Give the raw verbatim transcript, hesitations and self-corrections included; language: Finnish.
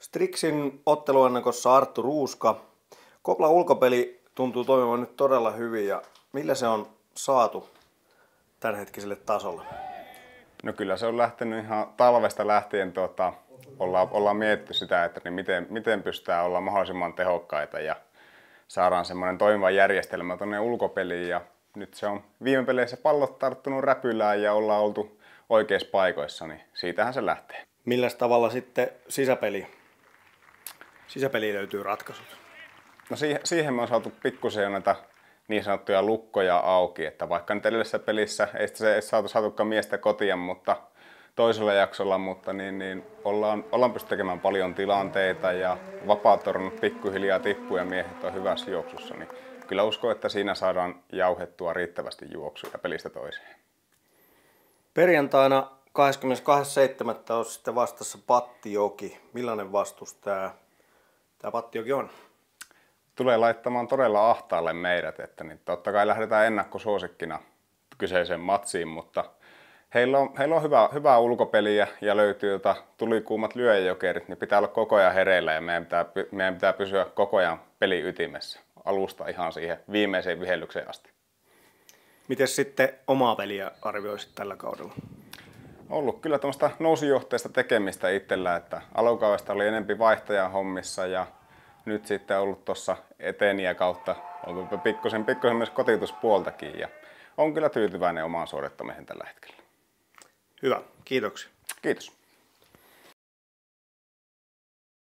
Strixin otteluennakossa Arttu Ruuska. Koplan ulkopeli tuntuu toimivan nyt todella hyvin ja millä se on saatu tämänhetkiselle tasolle? No kyllä se on lähtenyt ihan talvesta lähtien, tuota, ollaan, ollaan mietitty sitä, että niin miten, miten pystytään olla mahdollisimman tehokkaita ja saadaan semmoinen toimiva järjestelmä tuonne ulkopeliin. Ja nyt se on viime peleissä pallot tarttunut räpylään ja ollaan oltu oikeissa paikoissa, niin siitähän se lähtee. Millä tavalla sitten sisäpeli? Sisäpeliin löytyy ratkaisut. No siihen, siihen me on saatu pikkusen jo näitä niin sanottuja lukkoja auki, että vaikka nyt edellisessä pelissä ei se ei saatu saatukaan miestä kotiin, mutta toisella jaksolla, mutta niin, niin ollaan, ollaan pystynyt tekemään paljon tilanteita ja vapaatornut pikkuhiljaa tippuu ja miehet on hyvässä juoksussa, niin kyllä uskon, että siinä saadaan jauhettua riittävästi juoksuja pelistä toiseen. Perjantaina kahdeskymmenestoinen seitsemättä on sitten vastassa Pattijoki. Millainen vastus tämä, tämä Pattijoki on? Tulee laittamaan todella ahtaalle meidät, että niin totta kai lähdetään ennakkosuosikkina kyseiseen matsiin, mutta heillä on, heillä on hyvä, hyvää ulkopeliä ja löytyy jota tulikuumat lyöjäjokerit, niin pitää olla koko ajan hereillä ja meidän pitää, meidän pitää pysyä koko ajan pelin ytimessä alusta ihan siihen viimeiseen vihellykseen asti. Miten sitten omaa peliä arvioisit tällä kaudella? Ollut kyllä tuommoista nousujohteista tekemistä itsellä, että alukaudesta oli enempi vaihtajan hommissa ja nyt sitten ollut tuossa eteniä kautta, on pikkusen, pikkusen myös kotituspuoltakin ja on kyllä tyytyväinen omaan suorittamiseen tällä hetkellä. Hyvä, kiitoksia. Kiitos.